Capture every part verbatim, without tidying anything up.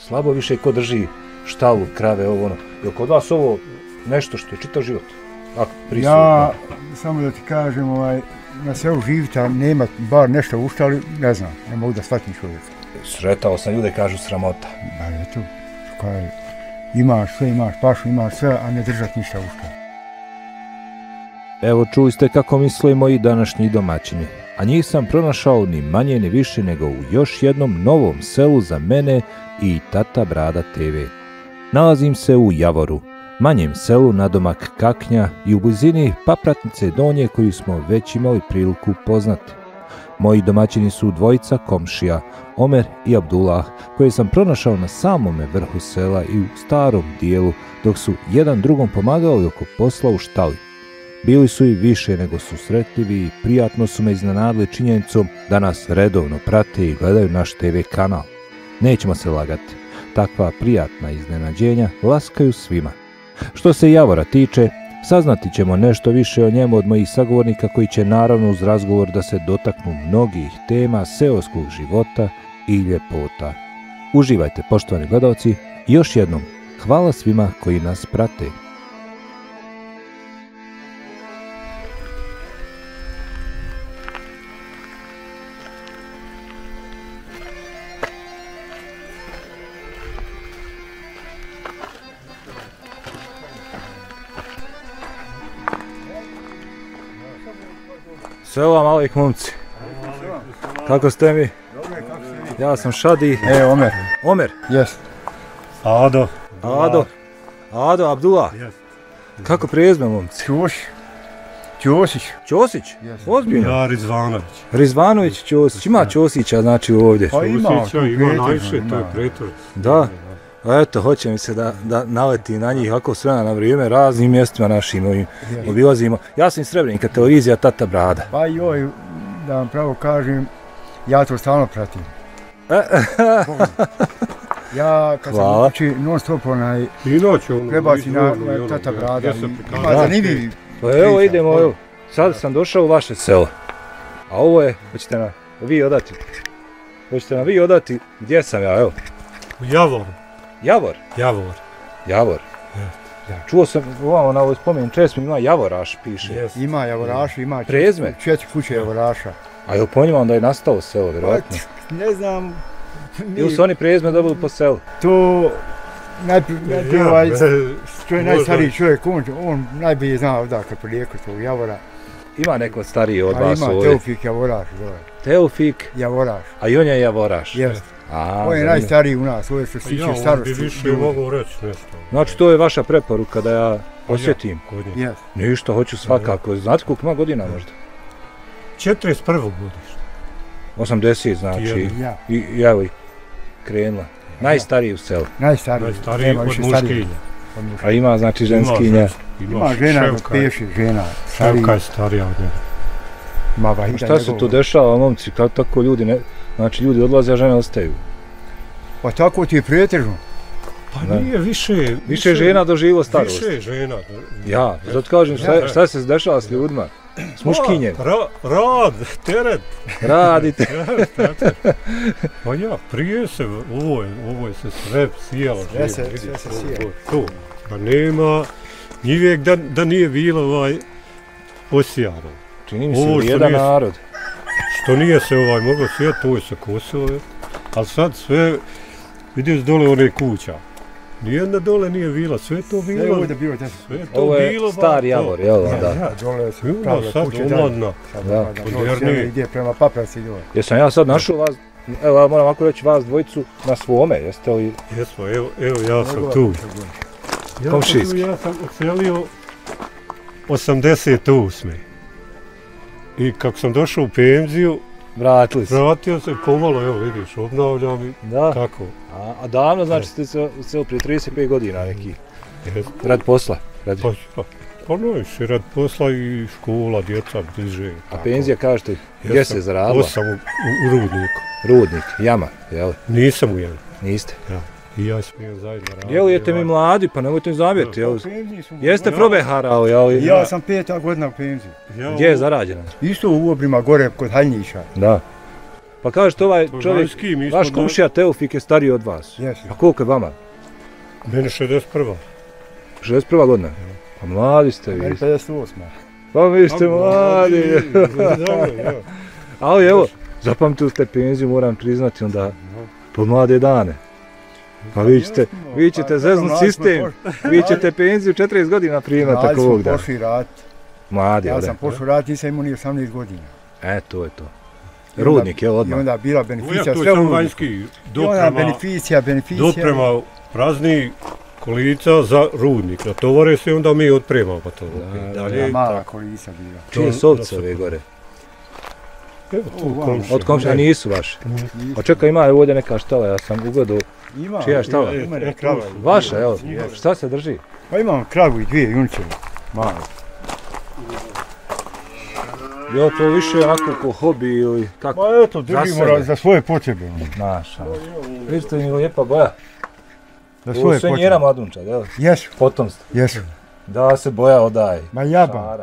slabo više ko drži štalu, krave, ovo ono. Je kod vas ovo nešto što je čitav život? Ja, samo da ti kažem, ovaj, na selu živita nema bar nešto u štali, ne znam, ne mogu da shvatim čovjek. Sretao sam ljude, kažu sramota. Ba eto, kaj, imaš sve, imaš pašu, imaš sve, a ne držat ništa u štali. Evo čuli ste kako misle moji današnji domaćini, a njih sam pronašao ni manje ni više nego u još jednom novom selu za mene i Tata Brada te ve. Nalazim se u Javoru, manjem selu nadomak Kaknja i u blizini Papratnice Donje koju smo već imali priliku poznati. Moji domaćini su dvojica komšija, Omer i Abdullah, koje sam pronašao na samome vrhu sela i u starom dijelu, dok su jedan drugom pomagali oko posla u štali. Bili su i više nego susretljivi i prijatno su me iznenadili činjenicom da nas redovno prate i gledaju naš te ve kanal. Nećemo se lagati, takva prijatna iznenađenja laskaju svima. Što se Javora tiče, saznati ćemo nešto više o njemu od mojih sagovornika koji će naravno uz razgovor da se dotaknu mnogih tema seoskog života i ljepota. Uživajte, poštovani gledalci, i još jednom hvala svima koji nas prate. Selam alejkum momci. Kako ste mi? Ja sam Šadi. E, Omer. Omer? Jes. Ado. Ado. Ado, Abdullah. Yes. Kako prezme, momci? Ćosić. Ćosić. Ćosić? Yes. Ozbiljno? Ja, Rizvanović. Rizvanović Ćosić. Ima Ćosića, znači, ovdje. Pa ima. Ćosića ima najviše, to je pretvor. Da. A eto, hoće mi se da, da naleti na njih ako s vremena na vrijeme raznim mjestima našim ovim yes. obilazimo. Ja sam iz Srebrenika, televizija Tata Brada. Pa joj, da vam pravo kažem, ja to stalno pratim. Ja kad sam uči non stop onaj prebaci na, na Tata Brada. Ima zanimljivi. Pa evo idemo, evo. Sad sam došao u vaše selo. A ovo je, hoćete na vi odati. Hoćete na vi odati, gdje sam ja, evo. U Javoru. Javor? Javor. Javor. Yes. Ja, čuo sam, ovamo na ovoj spomenu često ima Javoraš, piše. Yes. Ima Javoraša, ima prezme. Četiri kuće Javoraša. A je po njima onda je nastalo selo, vjerovatno? Pa, ne znam. Mi... Ili su oni prezme dobili po selu? To najprije ovaj, što je najstariji čovjek, on, on najbolje zna odakle porijeklo tog Javora. Ima neko stariji od vas ovdje? Ima, Teofik Javoraš. Zove. Teofik? Javoraš. A i on je Javoraš? Jest. A, on je najstariji u nas, ovo je što se tiče starosti. Ja, on bi više mogu reći nešto. Znači, to je vaša preporuka da ja posjetim? Yes. Ništa, hoću svakako. Znate koliko ima godina možda? četrdeset prvog godišta. osamdeset znači. Ja. I evo i krenula. Najstariji u selu. Najstariji. Najstariji od muškinja. A ima znači ženskinja. Ima žena, peši žena. Ševka je starija od njega. Ma ba, šta se tu dešava, momci? Kako tako ljudi ne... Znači ljudi odlaze, a žene ostaju? Pa tako ti je pretežno. Pa nije više... Više, više žena doživo starost. Više žena. Ja, zato kažem šta, šta se dešava s ljudima? S muškinjem? Ra, rad, teret. Radite. Pa ja, prije se, ovo je, ovo je se sve sjelo. Sve se, sve se sjelo. Tu, pa nema njivijek da, da nije bilo ovaj osijano. Čini mi se jedan narod. Što nije se ovaj moglo sjeti, to je se kosilo, ali sad sve, vidio dole one kuća. Nijedna dole nije bila, sve to bilo. Sve ovdje bilo, sve to ovo je bilo, star Javor, jel da? Ja, ja, dole su pravile kuće dalje. Omladna. Da, modernije. Ide prema Papravci dole. Jesam ja sad našao vas, evo moram ovako reći vas dvojicu na svome, jeste li? Jesmo, evo, evo ja sam tu. Ja Komšijski. Ja sam odselio osamdeset osme. I kako sam došao u penziju, vratili se. Vratio se pomalo, evo vidiš, obnavljam i da. Kako. A, a davno znači ste se uselili prije trideset pet godina neki? Rad posla? Rad... Pa, pa, pa najviše, rad posla i škola, djeca, bliže. A penzija kažete, gdje se zaradila? Osam u, u, u Rudniku. Rudnik, jama, jel? Nisam u jama. Niste? Ja. I ja smijem zajedno raditi. Djelujete mi mladi, pa nemojte mi zamjeriti, jel? Jeste probeharao, jel? Ja sam peta godina u penziji. Gdje je zarađena? Isto u Obrima, gore kod Haljnića. Da. Pa kažete ovaj To čovjek, vanjski, mi smo vaš do- komšija Teofik je stariji od vas. Jesu. A koliko je vama? Meni šezdeset prva. šezdeset prva godina? Pa mladi ste vi. Meni pedeset osma. Pa vi ste mladi. Ali evo, zapamtili ste penziju, moram priznati onda pod mlade dane. Pa vi ćete, vi ćete zeznut sistem, vi ćete penziju četrdeset godina primati Mladi tako smo ovog dana. pošli raditi. Mladi, Ja ovdje. sam pošao raditi, nisam imao ni osamnaest godina. E, to je to. I onda- Rudnik, jel I odmah? onda bila Ja, beneficija, to je sve u samo rudniku. vanjski. I onda Doprema, beneficija, beneficija. doprema prazni kolica za rudnik. Na tovare se onda mi otpremamo pa to. Da, Dalje, Ja, mala tako. kolica bila. Čije to- sovce to- ove gore? Evo tu O, komšija. Od komšija Ne, nisu vaše. Nisu. Pa čekaj, ima ovdje neka štala, ja sam ugledao. Ima, Čija štala? ima, ima E, neka e, krava. Vaša, evo, šta se drži? Pa imam kravu i dvije junčeve. Male. Je li to više onako ko hobi ili kako? Pa eto, držimo sebe. ra- za svoje potrebe. Naša. Vidite mi lijepa boja. Za Ovo svoje sve njena potrebe. mladunča, jel? Jesu, Potomstvo. jesu. Da se boja odaje. Ma jaba. Šara.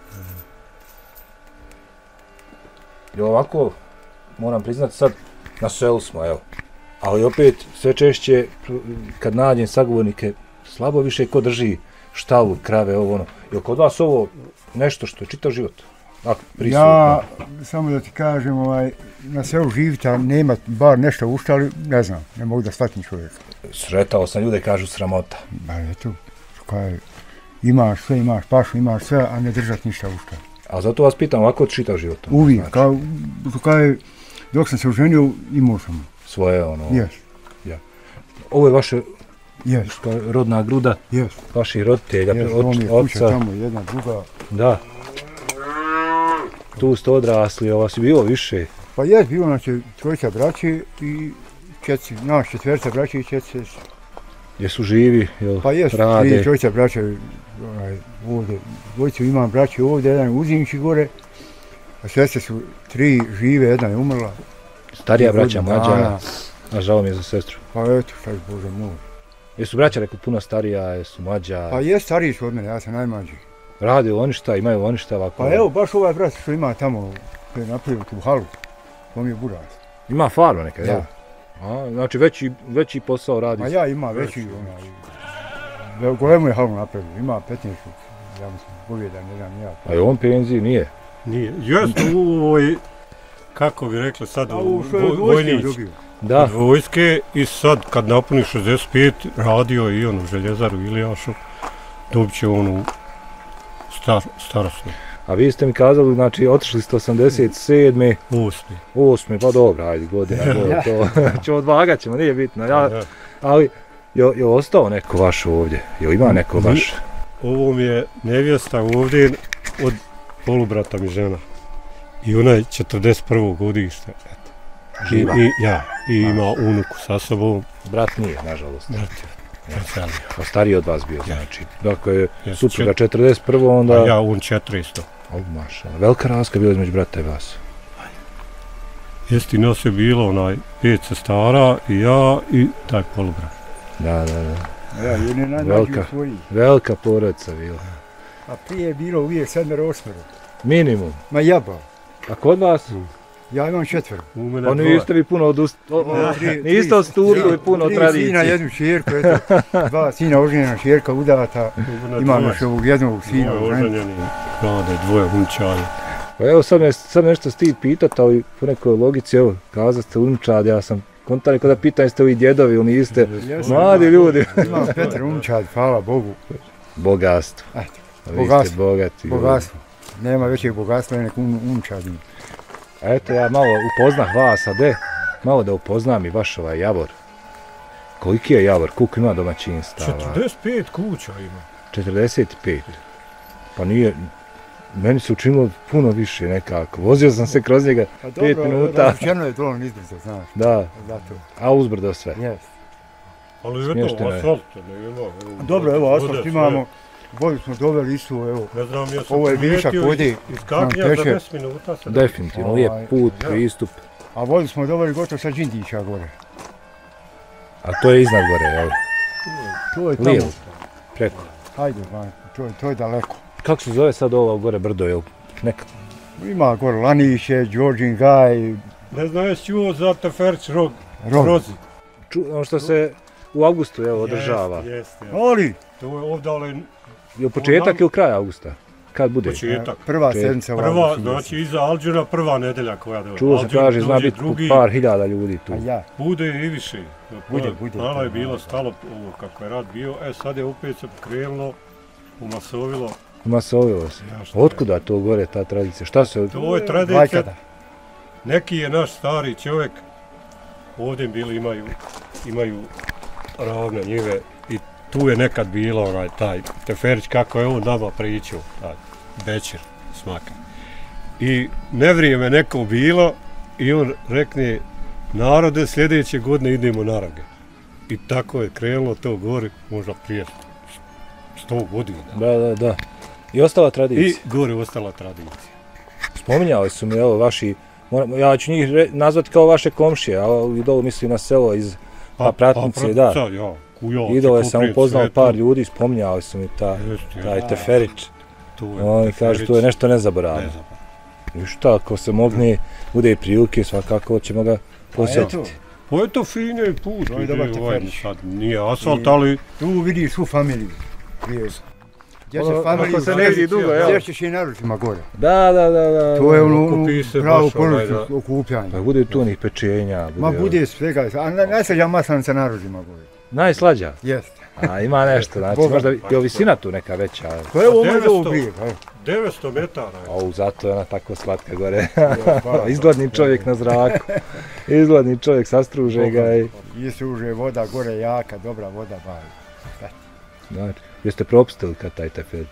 I ovako, moram priznati sad, na selu smo, evo. Ali opet, sve češće, kad nađem sagovornike, slabo više ko drži štalu, krave, ovo ono. Je kod vas ovo nešto što je čitav život? Ako, prisutno. Ja, samo da ti kažem, ovaj, na selu živita nema bar nešto u štali, ne znam, ne mogu da shvatim čovjeka. Sretao sam ljude, kažu sramota. Ba eto, kaj, imaš sve, imaš pašu, imaš sve, a ne držat ništa u štali. A zato vas pitam, ovako je čitav život? ono, Uvijek, znači, kao, kaj, dok sam se oženio, imao sam. Svoje, ono, Jes, ovo je vaše jes, što je rodna gruda jes. vaših roditelja, Jes, od, ovo mi je kuća oca, tamo, jedna, druga. da. Tu ste odrasli, ovo si bilo više. Pa jes, bilo nas je trojica braće i četiri, naš četverca braće i četiri sestre. Jesu živi, jel, Pa jes, rade. tri trojica braća onaj, ovdje, dvojicu imam braće ovdje, jedan je u Zimči gore, a sestre su tri žive, jedna je umrla. Starija I braća, godinu mlađa, dana. a žao mi je za sestru. Pa eto, šta je Bože moj. Jesu braća rekao puno starija, jesu mlađa, Pa jes, stariji su od mene, ja sam najmlađi. rade oni šta, imaju oni šta ovako? Pa evo, baš ovaj brat što ima tamo, koji je napravio tu halu, to mi je buraz. Ima farma neka, jel? Ja. A, znači veći, veći posao radi. Ma ja ima veći, onaj, golemu je halu napravio, ima petnaest, ja mislim, govjeda, ne znam, ja. A je on penziji nije. Nije. Jeste u ovoj, kako bi rekli sad, A u u što je voj- vojske vojnici. dobio. Da, Od vojske i sad kad napuni šezdeset pet radio i on u željezaru Ilijašu, dobit će on u star, starosnu, a vi ste mi kazali, znači otišli ste osamdeset sedme, osmi. osme, pa dobro, ajde, godina, godina, to, ćemo odvagat ćemo, nije bitno, ja, Da. ali, je, je ostao neko vaš ovdje, je ima neko Ni- vaš? Ovo mi je nevjesta ovdje od polubrata mi žena. I ona je četrdeset prvo godište. eto. I, Živa. i, ja, i ima unuku sa sobom. Brat nije, nažalost. Brat je preselio. A stariji od vas bio, Ja. znači. Dakle, Ja, supruga čet- četrdeset prvo onda... A ja on četiristo. O, maša, velika razlika bila između brata i vas. Jesti nas je bilo onaj pet sestara i ja i taj polubrat. Da, da, da. Ja, jedne najmlađi Velika. u svoji. Velika porodica bila. A prije je bilo uvijek sedmero, osmero. Minimum. Ma jaba, A kod vas? ja imam četvero. U mene Pa dvoje. niste vi puno odust... O, o, Ja, tri- niste tri- odstupili tri- puno tri sina, tradicije. jednu čerku, eto, dva sina oženjena, čerka udata, U mene imam dvoje. još ovog jednog sina. Dvoje oženjenog. oženjeni, mlade, dvoje unčari. Pa evo sad me, sad me nešto stid pitat, ali po nekoj logici, evo, kazat ste unčad, ja sam konta neko da pitam jeste vi djedovi ili niste. Jesam, Mladi imam- ljudi. Imam Petar unčad, hvala Bogu. Bogatstvo. Eto, Vi ste bogatstvo, bogati. ljudi. bogatstvo. Nema većeg bogatstva nek un, unčad ima. A eto ja malo upoznah vas, a de, malo da upoznam i vaš ovaj Javor. Koliki je Javor, koliko ima domaćinstava? četrdeset pet kuća ima. četrdeset pet. Pa nije, meni se učinilo puno više nekako. Vozio sam se kroz njega Pa pet minuta. Ženo je dole nizbrzo, znaš, Da, zato. a uzbrdo sve. Jes. Ali je Smješteno to je. asfalt, ne ima. evo, Dobro, evo, vode asfalt sve. imamo, vodu smo doveli istu, evo. Ne znam, ja sam Ovo je višak primijetio vode, iz- iz Kaknja nam za teče. deset minuta se Definitivno, Ovaj, lijep put, ja. pristup. A vodu smo doveli gotovo sa Đindića gore. A to je iznad gore, jel? To je tamo, Lijevo, preko. hajde, van, to, je- to je daleko. Kako se zove sad ovo gore brdo, jel? Neka, Ima gore Laniće, Đorđin Gaj, Ne znam, jesi čuo za Teferić rog, Rog. rozi. Ču, ono što se u avgustu evo, održava. Jest, jest, jest. Ali, To je ovdje Je početak ili kraj avgusta? Kad bude? početak. prva Čet- sedmica u Prva, avgustu, znači iza Alđira prva nedelja koja dođe. Čuo se Alđir kaže, zna dođe biti drugi, par hiljada ljudi tu. A ja, Bude i više. Bude, bude. Malo je bilo stalo ovo kako je rad bio, e sad je opet se krenulo, umasovilo. Masovilo se. Ja, šta Otkuda to gore ta tradicija? Šta se... To je tradicija. Vajkada. Neki je naš stari čovjek, ovdje bili imaju, imaju ravne njive i tu je nekad bilo onaj taj Teferić kako je on nama pričao, taj Bećir smaka. I nevrijeme neko bilo i on rekne, narode sljedeće godine idemo na Rage. I tako je krenulo to gore, možda prije sto godina. Da, da, da. I ostala I tradicija. gore ostala tradicija. Spominjali su mi, evo, vaši... Moram, ja ću njih re, nazvati kao vaše komšije, a i dole mislim na selo iz Papratnice, da. Pa, ja, kujac, I dole sam Koprivnice, upoznao sve par to. ljudi, spominjali su mi ta, Jeste, taj ja. Teferić. Tu je Oni kažu, Teferić. to je nešto nezaboravno. Ne znam. I šta, ako se mogne, bude i prilike, svakako ćemo ga eto. posjetiti. Pa je to fini put, To je ide dobar ovaj, Teferić. sad nije asfalt, I- ali Tu vidiš svu familiju. Prije. Gdje se Ono, familiju... ako se ne vidi dugo, jel? Gdje ćeš i naručima gore. Da, da, da, da. To je ono, okupi se pravo baš onaj, porodično okupljanje. Pa bude tu onih pečenja. Ma bude svega, a na- najslađa maslanica naručima gore. Najslađa. Jeste. A ima nešto, znači Boga. možda je visina tu neka veća. To je ovo Pa možda ovo devetsto. prije. evo. devetsto metara je. O, zato je ona tako slatka gore. hvala. Izgledni čovjek na zraku. Izgledni čovjek, sastruže ga i... I suže voda gore jaka, dobra voda bavi. Znači, jeste propustili kad taj Teferić?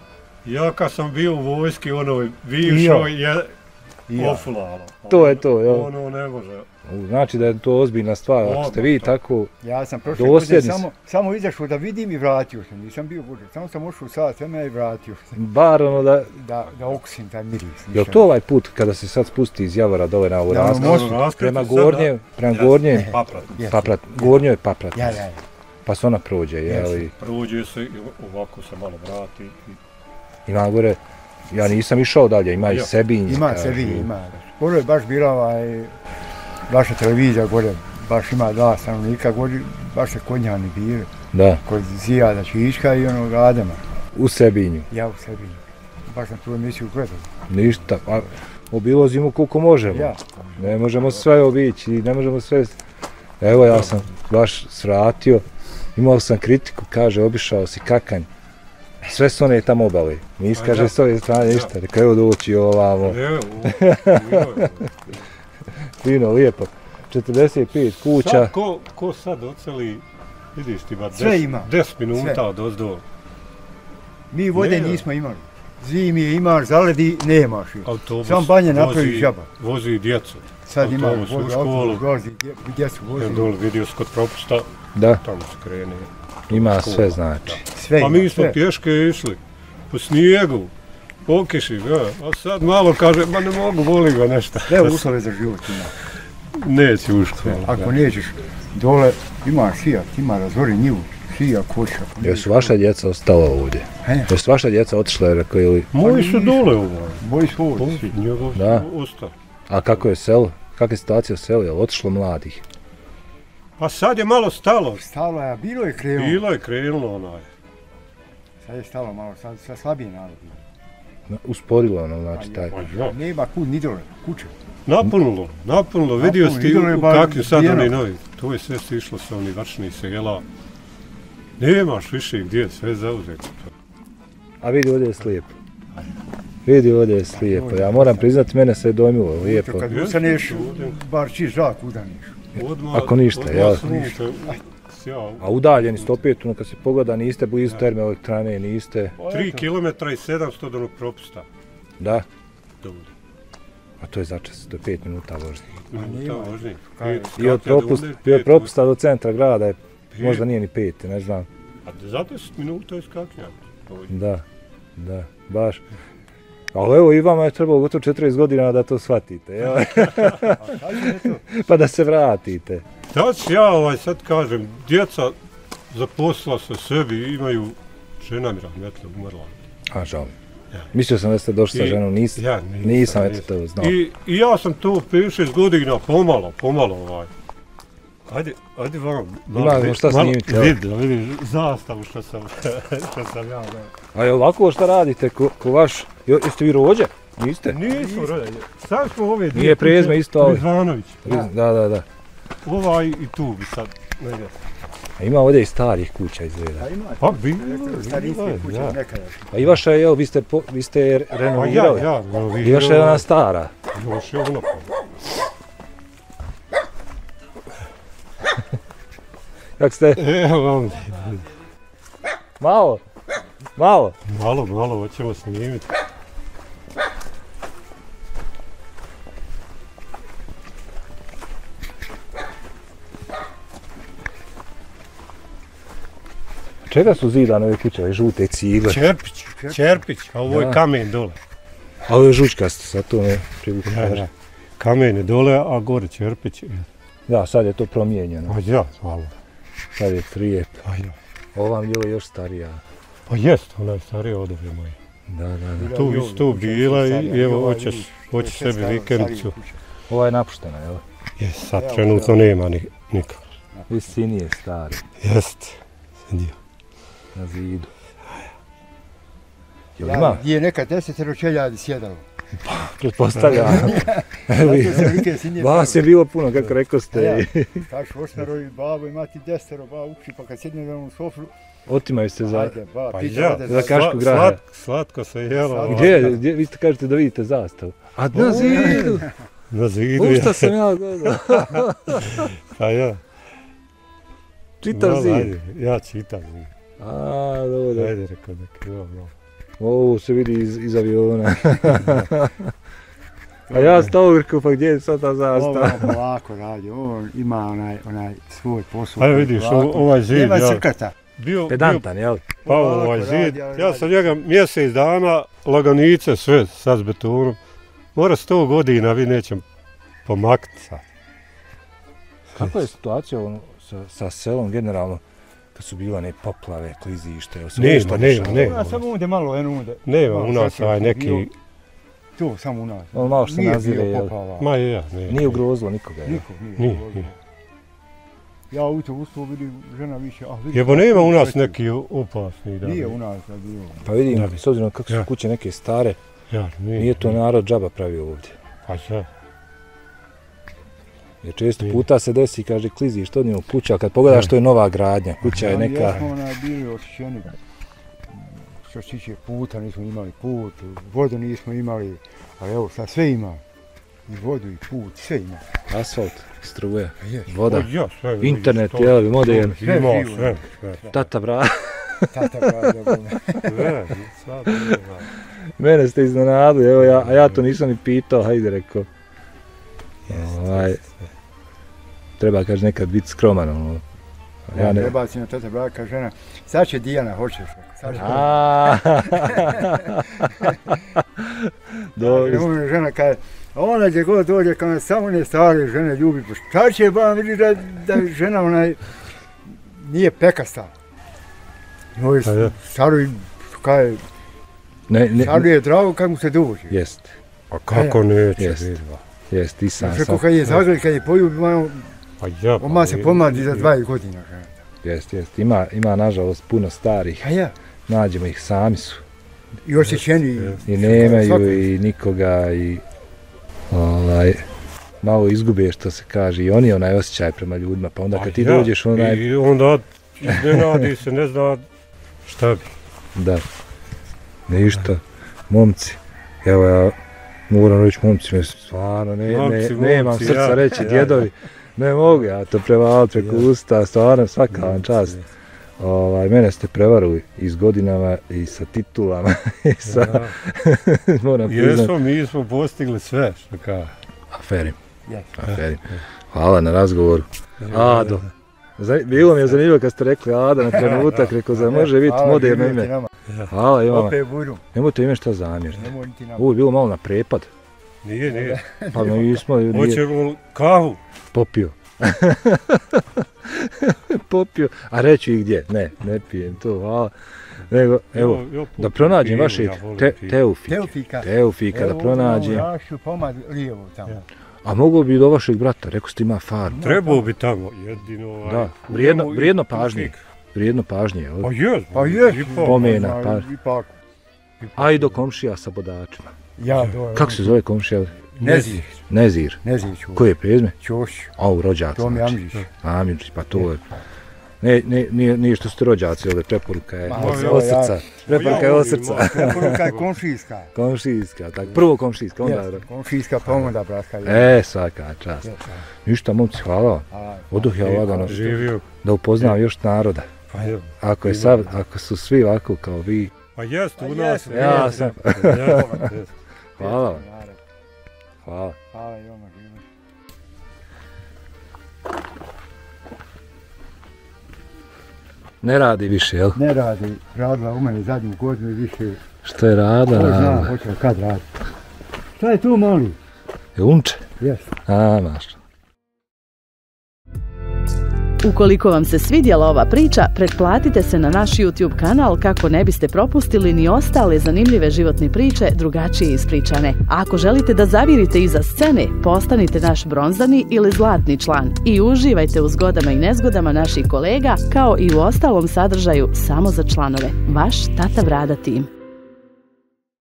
Ja kad sam bio u vojski, ono, I ja. bivšoj je I ja. ofulalo. To je to, jel? Ono ne može. Znači da je to ozbiljna stvar, ako ste vi tako... Ja sam prošle godine Dosljedni samo, samo izašao da vidim i vratio se, nisam bio gužer. Samo sam ušao u sat vremena i vratio se. Bar ono da... Da, da okusim taj miris. Jel to ovaj put kada se sad spusti iz Javora dole na ovu Da, raskrsnicu, mostu. Raskrsnicu prema sad, gornje, prema gornje, Paprat. Jeste. paprat, gornjo je paprat, Ja, ja, ja. pa se ona prođe, jeli, Prođe se i ovako se malo vrati. i- ima gore, ja nisam išao dalje, ima i Ja. Sebinje. Ima kažu. sebi, ima. Skoro je baš bila ovaj, vaša televizija gore, baš ima dva stanovnika gore, baš je konjani bili. Da, Kod Zijada Čička i onog Adema. u Sebinju, Ja u sebi. Baš sam tu emisiju gledao. ništa, pa obilazimo koliko možemo. Ja. Ne možemo sve obići, ne možemo sve... Evo ja sam baš svratio, imao sam kritiku, kaže, obišao si Kakanj. Sve su one tamo obale, nisi A kaže da. s ove strane ništa, rekao evo doći ovamo, Ne, u- u- fino, lijepo. četrdeset pet kuća, Sad ko, ko sad oceli, vidiš ti ba Sve des, ima. deset minuta Sve. od ozdo. Mi vode Ne. nismo imali. Zimi je imaš, zaledi nemaš je. Autobus Sam banje napravi vozi- žaba. Vozi djecu. Sad ima autobus u vozi, školu. autobus vozi, gdje- gdje su vozi. Ja dole vidio se kod propusta, da, tamo se krene. ima škola. sve znači. Sve Pa ima, mi smo sve. pješke išli, po snijegu, po kiši, ja. A sad malo kaže, ma ne mogu, voli ga nešto. Sve uslove za život ima. Neće u školu. Ako nećeš dole, ima šijak, ima razvori njivu, šijak, koša. Jesu vaša djeca ostala ovdje? He, Jesu vaša djeca otišla, rekao ili... Moji su nisu. dole ovaj. moji su ovdje svi. Njegov Da. ostao. A kako je selo? Kakva je situacija u selu? Je li otišlo mladih? Pa sad je malo stalo. Stalo je, a bilo je krenulo. Bilo je krenulo onaj. Sad je stalo malo, sad, sad slabije narod. Usporilo ono, znači taj... Pa ja. Nema kud ni dole, kuće. Napunilo, napunilo, vidio Napunilo, si ti idolo je u bar kakvim sad bijelo. oni novi. To je sve sišlo sa onih vršnih sela. Nemaš više gdje, sve zauzeto. A vidi ovdje je slijepo. Vidi ovdje je slijepo. Ja moram priznati, mene se je dojmilo lijepo. Kad Jeste, ustaneš, ovdje. bar čist zrak udaniš. Odmah, Ako ništa, odmah jel? sunce, sjao. A udaljeni ste opet, ono kad se pogleda, niste blizu termoelektrane, niste... Tri kilometra i sedamsto do onog propusta. Da, Dobro. a to je začas, to je pet minuta vožnje. Minuta nema. vožnje. Kaj- Pet I od, skaklja do propust, ovdje, i od pet propusta do centra grada je, Pet. možda nije ni pet, ne znam. A za deset minuta je skaknja. Da, da, baš. Ali evo i vama je trebalo gotovo četrdeset godina da to shvatite, jel? A sad je to. Pa da se vratite. Tad ja ovaj sad kažem, djeca zaposla se sebi, imaju, žena mi rahmetli umrla. A žal. Mislio sam da ste došli sa I- ženom, nisam, Ja nisam eto to znao. I, I ja sam tu šest godina, pomalo, pomalo ovaj. Ajde, ajde vam, Imamo vid- šta malo snimiti, evo. vidi, vidi, zastavu što sam, što sam ja dao. A je ovako šta radite, ko, ko vaš, jo, jeste vi rođe? Niste? Nismo rodanje, sad smo ove dvije Nije prezme kuće, isto, ali- Rizvanović, Da, da, da. ovaj i tu bi sad, negdje. A ima ovdje i starih kuća izgleda. Pa ima. Pa bi, Starinske kuće ja. nekada. Pa i vaša je, jel, vi ste, po, vi ste je Pa ja, renovirali. ja, no, vi, I vaša je ona stara. Još je ono. Kako ste? Evo vam, Malo, malo. malo, malo, hoćemo snimiti. Čega su zidane ove kuće, ove žute cigle? Čerpić, Čerpić, a ovo je Da. kamen dole. A ovo je žučkasto, sad to me privuku. Ja, ja. Kamen je dole, a gore Čerpić. Da, sad je to promijenjeno. Pa ja, malo. Sad je trijep. Pa ja. Ova vam je još starija. Pa jest, ona je starija od ove moje. Da, da, da. Tu bi tu bila i evo hoćeš, hoćeš sebi Staro- vikendicu. starije kuće. Ova je napuštena, jel? Jes, sad trenutno nema ni, nikako. Visini je stari, Jest. Sedio. na zidu. Jel Ja, ima? gdje je nekad desetero čeljadi sjedalo. Pretpostavljam. Zato se vike sinje. Vas je bilo puno, kako rekao Ja, ste. kaš oštaro i babo i mati desetero, ba uči, pa kad sjedne na onu sofru, Otimaju se za... ajde, ba, Pa pita ja, ode za za kašku Sla- graha. slat- Slatko se jelo. Gdje, gdje, vi ste kažete da vidite zastavu. A na zidu! Na zidu U ja. šta sam ja gledao? Pa ja. Čitav Malo, zid. ajde, ja čitam. A, dobro. Ajde, rekao da krivo malo. Ovo se vidi iz, iz aviona. A ja stao rekao, pa gdje je sad ta Ovo zastava? on polako radi, on ima onaj, onaj svoj posao. Ajde vidiš, polako. o- ovaj zid, Nema ja, crkata. bio, bio Pedantan, jel? pa Polako ovaj radi, zid, ali ja radi. sam njega mjesec dana, laganice sve, sad s betonom. Mora sto godina, vi nećem pomaknuti sad. Kakva je situacija ono, sa, sa selom generalno? Kad su bila ne poplave, klizište, evo, sve Nema, što nema, dešava? nema. Ja samo unde malo, eno unde. Nema Malo u nas sad je ovaj bio- neki, Tu, samo u nas. Ono malo što se Nije nazire, bio jel? poplava. ma je ja, ne. Nije ugrozilo nikoga, jel? Nikog nije. Nije, ugrozilo. nije. Ja u to usto vidim žena više, a vidim. Jebo nema u nas neki opasni, da. Nije u nas da bilo. Pa vidim, Da bi. s obzirom kako su Ja. kuće neke stare, Ja, nije. nije to narod džaba pravio ovdje. Pa šta? Jer često Nije. puta se desi, kaže, klizište od njemu kuća, ali kad pogledaš Ja. to je nova gradnja, kuća je Ali neka... jesmo onaj bili osjećeni. Što se tiče puta, nismo imali put, vodu nismo imali, ali evo sad sve ima. I vodu i put, sve ima. Asfalt, struje, A je. voda, Pa ja, sve vidiš, internet, to- jel, modern, Sve Ima živo, sve, sve. tata bra. Tata pravi, Sve, sad ima. Mene ste iznenadili, evo ja, a ja to nisam ni pitao, hajde rekao. Ovaj, treba, kaže, nekad biti skroman, ono. A Ja Ja ne ne... prebacim na tata braka žena, sad će Dijana, hoćeš. Sad će A. Do, Ne može žena kaže, a ona gdje god dođe, kao samo ne stare žene ljubi, pa šta će ba vidi da, da žena onaj nije pekasta. Njoj Pa je. staru kaj, ne, ne, staru je drago kad mu se dođe. jest, A kako neće, Jest. vidva. jest, i sam Znači, sam, kad je zagrli, kad je poljubi, ono, Pa ja, pa oma se vidi. pomladi za dvadeset godina. Žena. jest, jest, ima, ima nažalost puno starih, A ja, nađemo ih, sami su, i osjećeni. i nemaju Svako. i nikoga i ovaj, malo izgube što se kaže i oni onaj osjećaj prema ljudima, pa onda Pa kad ti ja, dođeš onaj, I onda iznenadi se, ne zna šta bi. da, ništa, momci, evo ja moram reći momci, me stvarno ne, ne, Momci, nemam momci, srca ja, reći ja. djedovi, ne mogu ja to prevaliti preko Ja. usta, stvarno svaka vam čast. Ovaj, mene ste prevarili i s godinama i sa titulama i sa, Ja. moram priznat, Jesmo, mi smo postigli sve, što kaže. aferi, Yes. aferi. Hvala na razgovoru. Ado. Za- Bilo mi je zanimljivo kad ste rekli Ada na trenutak, rekao za može biti Hvala, moderno živjeti ime. nama. Hvala i vama. Opet budu, Nemojte ime šta zamjeriti. nemoj niti nama. Ovo je bilo malo na prepad. Nije, nije. Pa mi smo, nije Hoćemo kavu. popio. Popio, a reći i gdje? Ne, ne pijem to, hvala. Nego, evo, Jo, jo, da pronađem pivo, vaše ja volim te, pivo. teufike. Teufika. Teufika, da pronađem. Evo, rašu pomad lijevo tamo. Ja. A mogu bi do vašeg brata, rekao ste ima farmu. Trebao bi tamo, jedino ovaj... Da, vrijedno, idemo i- vrijedno pažnje. Vrijedno pažnje, Pa jel? jes, Pa jes, ipak. Pomena, Ovaj, pa. Ipak, A i do komšija sa bodačima. ja do... Kako se zove komšija? Nezir, Nezir. Nezir Ćoš. Koje je prezme? Ćoš, A, u rođak. to mi znači. Amžić. Amidžić, pa to je. Ne, ne, nije, nije što ste rođaci, ovdje preporuka je Ma, od, ja, od ja. srca. Preporuka je od srca. Preporuka je komšijska. Komšijska, tako. Prvo komšijska, onda... Jeste, komšijska pa onda bratska. E, svaka čast. Jeste. Ništa, momci, hvala vam. A, Oduh ja lagano Živio. da upoznam još naroda. Pa je. Ako, je sav, ako su svi ovako kao vi, Pa jest, Pa u nas. jest, ja jest, sam. jest, jest. Hvala vam. narod. Hvala. Hvala i vama živim. Ne radi više, jel? Ne radi, radila u mene zadnju godinu i više. Što je rada, Ko zna, rada. hoće kad radi. Šta je tu mali? Je unče? Jeste. A, maš. Ukoliko vam se svidjela ova priča, pretplatite se na naš YouTube kanal kako ne biste propustili ni ostale zanimljive životne priče drugačije ispričane. A ako želite da zavirite iza scene, postanite naš bronzani ili zlatni član i uživajte u zgodama i nezgodama naših kolega kao i u ostalom sadržaju samo za članove. Vaš Tata Brada tim.